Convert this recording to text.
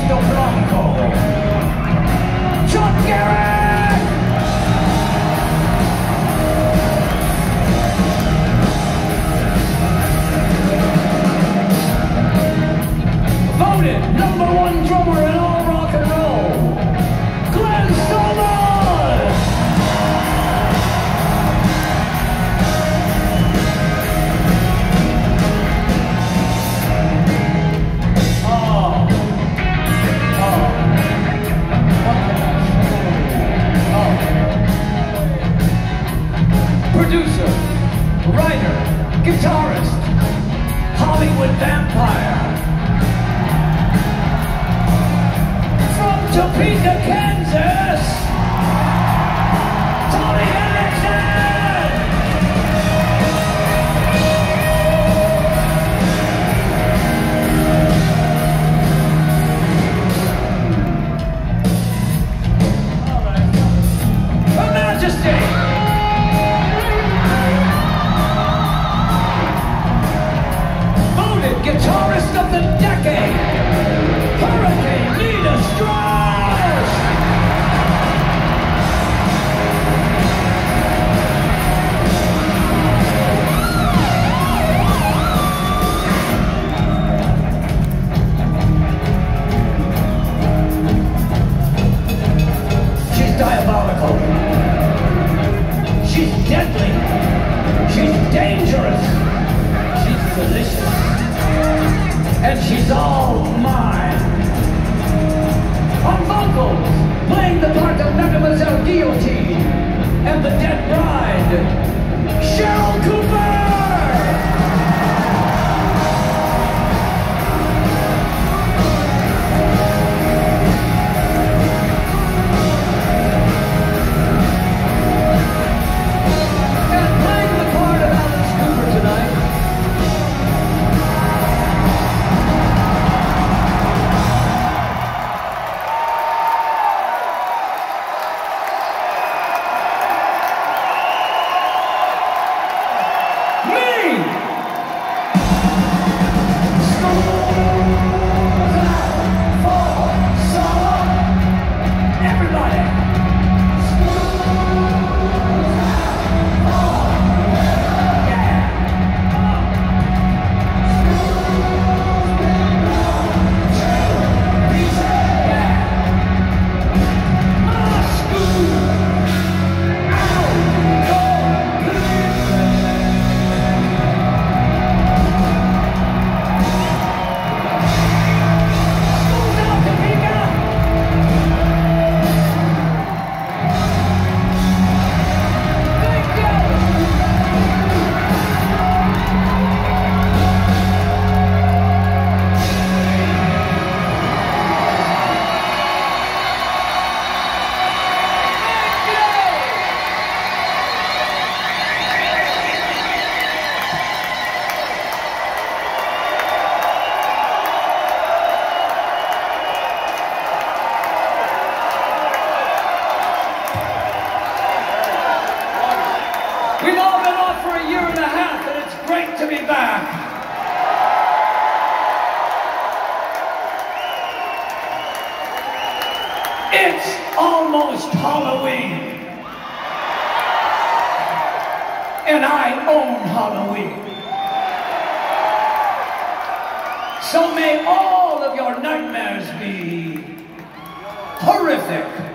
Mr. Bronco, John Garrett! Voted #1 drummer in all rock and roll, Glenn Solomon! Producer, writer, guitarist, Hollywood vampire. From Topeka, Kansas, Tony Hendrickson! Her Majesty! Guitarist of the decade, Hurricane Nina Strauss! She's diabolical. She's deadly. She's dangerous. She's delicious. And she's all mine. On vocals, playing the part of Mademoiselle Guillotine and the Dead Bride, Cheryl Cooper! And playing the part of Alice Cooper tonight, we've all been off for a year and a half, and it's great to be back. It's almost Halloween. And I own Halloween. So may all of your nightmares be horrific.